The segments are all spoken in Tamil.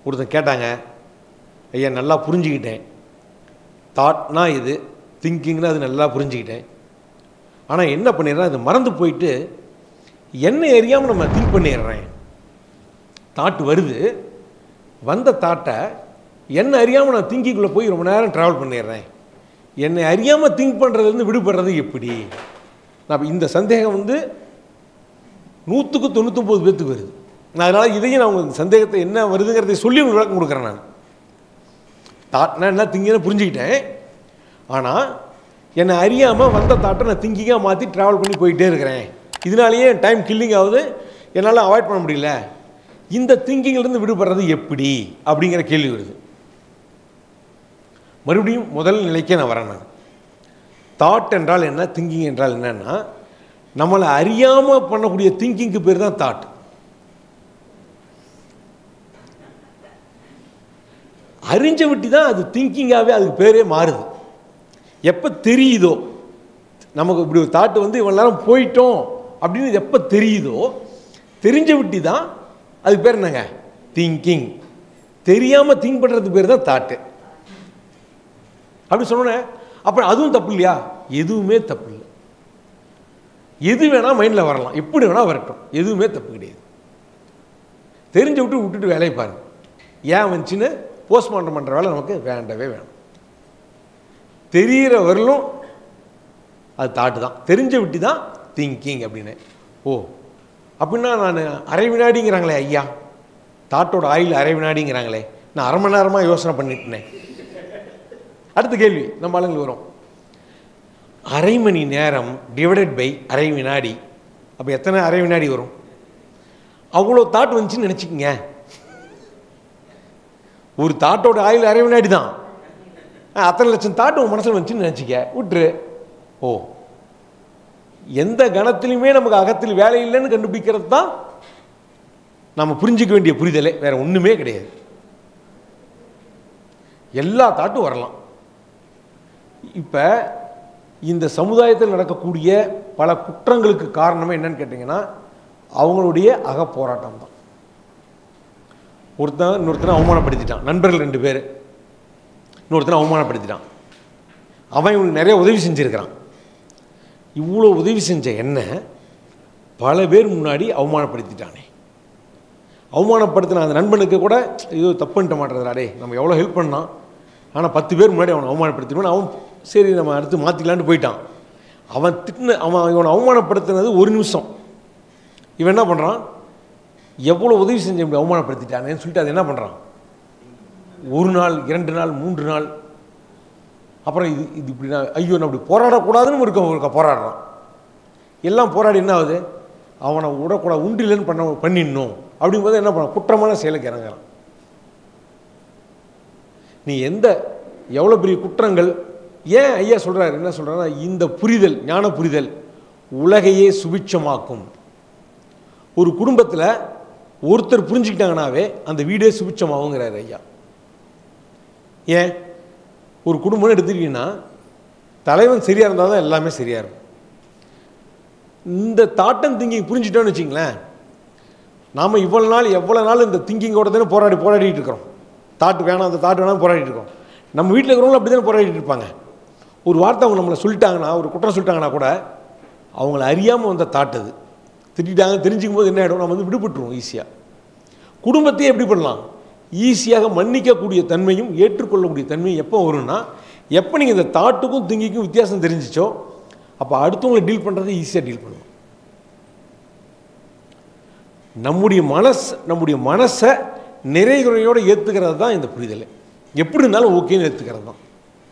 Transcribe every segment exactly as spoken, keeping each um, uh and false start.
ஒருத்தன் கேட்டாங்க, ஐயா நல்லா புரிஞ்சுக்கிட்டேன், தாட்னா இது, திங்கிங்னா அது நல்லா புரிஞ்சுக்கிட்டேன். ஆனால் என்ன பண்ணிடுறேன், அது மறந்து போயிட்டு என்னை அறியாமல் நம்ம திங்க் பண்ணிடுறேன். தாட்டு வருது, வந்த தாட்டை என்னை அறியாமல் நான் திங்கிங்குள்ளே போய் ரொம்ப நேரம் ட்ராவல் பண்ணிடுறேன். என்னை அறியாமல் திங்க் பண்ணுறதுலேருந்து விடுபடுறது எப்படி? நான் இந்த சந்தேகம் வந்து நூற்றுக்கு தொண்ணூற்றொம்பது பேர்த்துக்கு வருது. நான் அதனால் இதையும் நான் உங்களுக்கு சந்தேகத்தை என்ன வருதுங்கிறதை சொல்லி உங்களுக்கு விளக்கம் கொடுக்குறேன். நான் தாட்னா என்ன திங்கிங்னு புரிஞ்சுக்கிட்டேன், ஆனால் என்னை அறியாமல் வந்த தாட்டை நான் திங்கிங்காக மாற்றி ட்ராவல் பண்ணி போயிட்டே இருக்கிறேன். இதனாலேயே டைம் கில்லிங் ஆகுது, என்னால் அவாய்ட் பண்ண முடியல. இந்த திங்கிங்கிலேருந்து விடுபடுறது எப்படி அப்படிங்கிற கேள்வி வருது. மறுபடியும் முதல் நிலைக்கே நான் வரேன். நான் தாட் என்றால் என்ன, திங்கிங் என்றால் என்னன்னா, நம்மளை அறியாமல் பண்ணக்கூடிய திங்கிங்க்கு பேர் தான் தாட். அறிஞ்ச விட்டு தான் அது திங்கிங்காகவே அதுக்கு பேரே மாறுது. எப்போ தெரியுதோ நமக்கு இப்படி ஒரு தாட்டு வந்து இவ்வளோ நேரம் போயிட்டோம் அப்படின்னு எப்போ தெரியுதோ, தெரிஞ்ச விட்டு தான் அதுக்கு பேர் என்னங்க, திங்கிங். தெரியாமல் திங்க் பண்ணுறதுக்கு பேர் தான் தாட்டு. அப்படி சொன்னேன். அப்புறம் அதுவும் தப்பு இல்லையா? எதுவுமே தப்பு இல்லை. எது வேணால் மைண்டில் வரலாம், எப்படி வேணால் வரட்டும், எதுவுமே தப்பு கிடையாது. தெரிஞ்ச விட்டு விட்டுட்டு வேலையை பாருங்க. ஏன் வந்துச்சுன்னு போஸ்ட்மார்ட்டம் பண்ணுற வேலை நமக்கு வேண்டவே வேணும். தெரிகிற வரலும் அது தாட்டு தான், தெரிஞ்ச விட்டு தான் திங்கிங் அப்படின்னு. ஓ அப்படின்னா நான் அரை வினாடிங்கிறாங்களே ஐயா, தாட்டோட ஆயில் அரை வினாடிங்கிறாங்களே, நான் அரை மணி நேரமாக யோசனை பண்ணிட்டேனே. அடுத்த கேள்வி நம்ம ஆளுங்களுக்கு வரும், அரை மணி நேரம் டிவைடட் பை அரை வினாடி, அப்போ எத்தனை அரை வினாடி வரும்? அவ்வளோ தாட் வந்துச்சுன்னு நினச்சிக்கங்க. ஒரு தாட்டோட ஆயில் அரை வினாடி தான், அத்தனை லட்சம் தாட்டு உன் மனசில் வந்துச்சுன்னு நினச்சிக்க, விட்டுரு. ஓ எந்த கணத்திலுமே நமக்கு அகத்தில் வேலை இல்லைன்னு கண்டுபிடிக்கிறது தான் நம்ம புரிஞ்சிக்க வேண்டிய புரிதலே, வேற ஒன்றுமே கிடையாது. எல்லா தாட்டும் வரலாம். இப்போ இந்த சமுதாயத்தில் நடக்கக்கூடிய பல குற்றங்களுக்கு காரணமே என்னன்னு கேட்டிங்கன்னா, அவங்களுடைய அக போராட்டம் தான். ஒருத்தன் இன்னொருத்தனை அவமானப்படுத்திட்டான், நண்பர்கள் ரெண்டு பேர் இன்னொருத்தனை அவமானப்படுத்திட்டான். அவன் இவனுக்கு நிறைய உதவி செஞ்சுருக்கிறான். இவ்வளோ உதவி செஞ்ச என்ன பல பேர் முன்னாடி அவமானப்படுத்திட்டானே. அவமானப்படுத்தின அந்த நண்பனுக்கு கூட ஏதோ தப்புன்ட்ட மாட்டேறாடே, நம்ம எவ்வளோ ஹெல்ப் பண்ணான், ஆனால் பத்து பேர் முன்னாடி அவனை அவமானப்படுத்திடுவான். அவன் சரி நம்ம அடுத்து மாற்றிக்கலான்னு போயிட்டான். அவன் திட்டின அவன் இவனை அவமானப்படுத்தினது ஒரு நிமிஷம். இவன் என்ன பண்ணுறான், எவ்வளோ உதவி செஞ்ச இப்படி அவமானப்படுத்திட்டானேன்னு சொல்லிட்டு அது என்ன பண்ணுறான், ஒரு நாள் இரண்டு நாள் மூன்று நாள் அப்புறம் இது இது இப்படி நான் ஐயோ நான் அப்படி போராடக்கூடாதுன்னு இருக்க இருக்க போராடுறான். எல்லாம் போராடி என்ன ஆகுது, அவனை விடக்கூடாது, உண்டிலன்னு பண்ண பண்ணிடணும் அப்படிங்கும்போது என்ன பண்ண, குற்றமான செயலுக்கு இறங்குறான். நீ எந்த எவ்வளோ பெரிய குற்றங்கள், ஏன் ஐயா சொல்கிறார், என்ன சொல்கிறாருன்னா, இந்த புரிதல், ஞான புரிதல் உலகையே சுபிட்சமாக்கும். ஒரு குடும்பத்தில் ஒருத்தர் புரிஞ்சுக்கிட்டாங்கனாவே அந்த வீடே சுபிட்சமாகுங்கிறார் ஐயா. ஏன், ஒரு குடும்பம்னு எடுத்துக்கிட்டீங்கன்னா தலைவன் சரியாக இருந்தால் தான் எல்லாமே சரியாக இருக்கும். இந்த தாட்டம் திங்கிங் புரிஞ்சுட்டோன்னு வச்சிங்களேன், நாம் இவ்வளோ நாள் எவ்வளோ நாள் இந்த திங்கிங்கோட தானே போராடி போராடிட்டு இருக்கிறோம். தாட்டு வேணாம், அந்த தாட்டு வேணாம் போராடிட்டு இருக்கோம். நம்ம வீட்டில் இருக்கிறவங்களும் அப்படி தானே போராடிட்டு இருப்பாங்க. ஒரு வார்த்தை அவங்க நம்மளை சொல்லிட்டாங்கன்னா, ஒரு குற்றம் சொல்லிட்டாங்கன்னா கூட அவங்கள அறியாமல் வந்த தாட்டு அது. திட்டாங்க தெரிஞ்சுக்கும் போது என்ன ஆகிடும், நம்ம வந்து விடுபட்டுருவோம் ஈஸியாக. குடும்பத்தையே எப்படி பண்ணலாம், ஈஸியாக மன்னிக்கக்கூடிய தன்மையும் ஏற்றுக்கொள்ளக்கூடிய தன்மையும் எப்போ வரும்னா, எப்போ நீங்கள் இந்த தாட்டுக்கும் திங்கிக்கும் வித்தியாசம் தெரிஞ்சிச்சோ அப்போ அடுத்தவங்களை டீல் பண்ணுறது ஈஸியாக டீல் பண்ணுவோம். நம்முடைய மனசு நம்முடைய மனசை நிறைகுறையோடு ஏற்றுக்கிறது தான் இந்த புரிதல். எப்படி இருந்தாலும் ஓகேன்னு ஏற்றுக்கிறது தான்.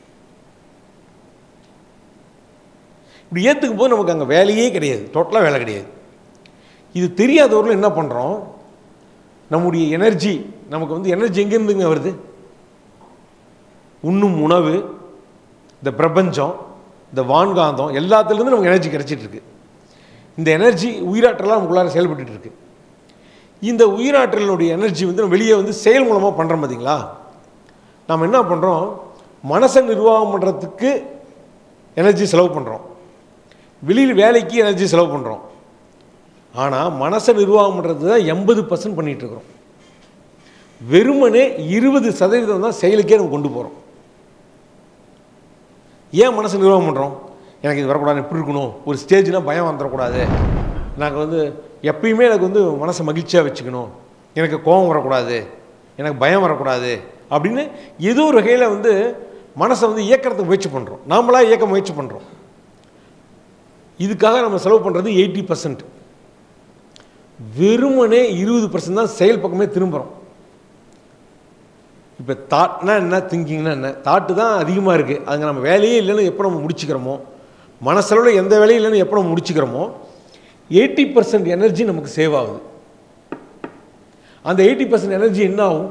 இப்படி ஏற்றுக்கும் போது நமக்கு அங்கே வேலையே கிடையாது, டோட்டலாக வேலை கிடையாது. இது தெரியாதவர்கள் என்ன பண்ணுறோம், நம்முடைய எனர்ஜி, நமக்கு வந்து எனர்ஜி எங்கேருந்துங்க வருது, உண்ணும் உணவு, இந்த பிரபஞ்சம், இந்த வான்காந்தம், எல்லாத்துலேருந்து நமக்கு எனர்ஜி கிடைச்சிட்டு இருக்கு. இந்த எனர்ஜி உயிராற்றலாம் நமக்குள்ளார செயல்பட்டு இருக்கு. இந்த உயிராற்றலினுடைய எனர்ஜி வந்து நம்ம வெளியே வந்து செயல் மூலமாக பண்ணுறோம் பார்த்தீங்களா. நாம் என்ன பண்ணுறோம், மனசை நிர்வாகம் பண்ணுறதுக்கு எனர்ஜி செலவு பண்ணுறோம், வெளியில் வேலைக்கு எனர்ஜி செலவு பண்ணுறோம். ஆனால் மனசை நிர்வாகம் பண்ணுறது தான் எண்பது பர்சன்ட் பண்ணிகிட்ருக்குறோம். வெறுமனே இருபது சதவீதம் தான் செயலுக்கே நம்ம கொண்டு போகிறோம். ஏன் மனசு நிர்வாகம் பண்ணுறோம்? எனக்கு இது வரக்கூடாது, இப்படி இருக்கணும், ஒரு ஸ்டேஜ்னால் பயம் வந்துடக்கூடாது, நாங்கள் வந்து எப்பயுமே எனக்கு வந்து மனசை மகிழ்ச்சியாக வச்சுக்கணும், எனக்கு கோபம் வரக்கூடாது, எனக்கு பயம் வரக்கூடாது அப்படின்னு ஏதோ ஒரு வகையில் வந்து மனசை வந்து இயக்கிறதுக்கு முயற்சி பண்ணுறோம். நாமளாக இயக்க முயற்சி பண்ணுறோம். இதுக்காக நம்ம செலவு பண்ணுறது எயிட்டி பர்சன்ட். வெறுமனே இருபது பர்சன்ட் தான் செயல் பக்கமே திரும்புகிறோம். இப்போ தாட்னா என்ன, திங்கிங்னா என்ன? தாட்டு தான் அதிகமாக இருக்குது. அதுங்க நம்ம வேலையே இல்லைன்னு எப்போ நம்ம முடிச்சுக்கிறோமோ, மனசளவில் எந்த வேலையும் இல்லைன்னு எப்போ நம்ம முடிச்சுக்கிறோமோ, எயிட்டி பர்சன்ட் எனர்ஜி நமக்கு சேவ் ஆகுது. அந்த எயிட்டி பர்சன்ட் எனர்ஜி என்ன ஆகும்?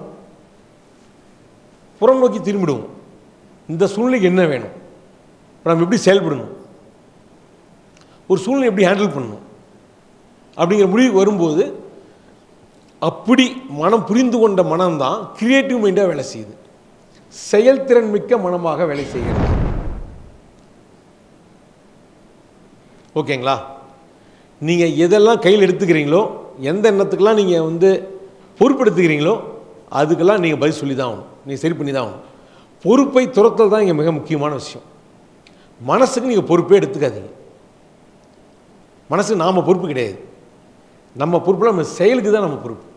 புறம் நோக்கி திரும்பிடுவோம். இந்த சூழ்நிலைக்கு என்ன வேணும், இப்போ நம்ம எப்படி செயல்படணும், ஒரு சூழ்நிலை எப்படி ஹேண்டில் பண்ணணும் அப்படிங்கிற முடிவுக்கு வரும்போது, அப்படி மனம் புரிந்து கொண்ட மனம்தான் கிரியேட்டிவ் மைண்டாக வேலை செய்யுது, செயல்திறன் மிக்க மனமாக வேலை செய்கிறது. ஓகேங்களா? நீங்கள் எதெல்லாம் கையில் எடுத்துக்கிறீங்களோ, எந்த எண்ணத்துக்கெல்லாம் நீங்கள் வந்து பொறுப்பெடுத்துக்கிறீங்களோ அதுக்கெல்லாம் நீங்கள் பதில் சொல்லி தான் ஆகணும், நீங்கள் சரி பண்ணி தான் ஆகணும். பொறுப்பை துரத்தல் தான் இங்கே மிக முக்கியமான விஷயம். மனசுக்கு நீங்கள் பொறுப்பே எடுத்துக்காதீங்க. மனசுக்கு நாம் பொறுப்பு கிடையாது. நம்ம பொறுப்பில் நம்ம செயலுக்கு தான் நம்ம பொறுப்பு.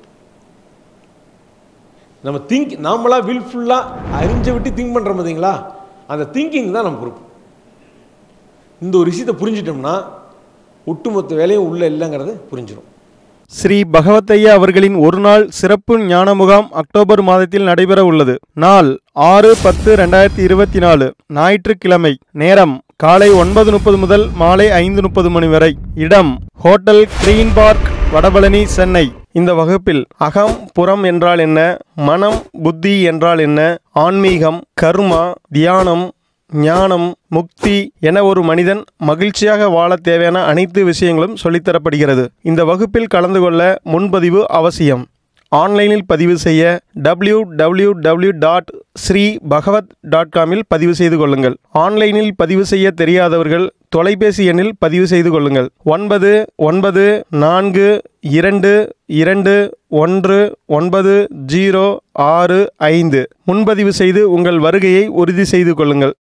நம்ம திங்க் நாமளாக வில்ஃபுல்லாக அறிஞ்ச விட்டு திங்க் பண்ணுறோம் பார்த்தீங்களா, அந்த திங்கிங் தான் நம்ம பொறுப்பு. இந்த ஒரு விஷயத்தை புரிஞ்சிட்டோம்னா ஒட்டுமொத்த வேலையும் உள்ள இல்லைங்கிறது புரிஞ்சிடும். ஸ்ரீ பகவத்தையா அவர்களின் ஒரு நாள் சிறப்பு ஞான முகாம் அக்டோபர் மாதத்தில் நடைபெற உள்ளது. நாள் ஆறு பத்து ரெண்டாயிரத்தி இருபத்தி நாலு ஞாயிற்றுக்கிழமை. நேரம் காலை ஒன்பது முப்பது முதல் மாலை ஐந்து முப்பது மணி வரை. இடம் hotel green park, Vadapalani, Chennai. இந்த வகுப்பில் அகம் புறம் என்றால் என்ன, மனம் புத்தி என்றால் என்ன, ஆன்மீகம், கர்மா, தியானம், ஞானம், முக்தி என ஒரு மனிதன் மகிழ்ச்சியாக வாழ தேவையான அனைத்து விஷயங்களும் சொல்லித்தரப்படுகிறது. இந்த வகுப்பில் கலந்து கொள்ள முன்பதிவு அவசியம். ஆன்லைனில் பதிவு செய்ய W W W dot Sri Bhagavat dot காமில் பதிவு செய்து கொள்ளுங்கள். ஆன்லைனில் பதிவு செய்ய தெரியாதவர்கள் தொலைபேசி எண்ணில் பதிவு செய்து கொள்ளுங்கள். ஒன்பது ஒன்பது நான்கு இரண்டு இரண்டு ஒன்று ஒன்பது ஜீரோ ஆறு ஐந்து. முன்பதிவு செய்து உங்கள் வருகையை உறுதி செய்து கொள்ளுங்கள்.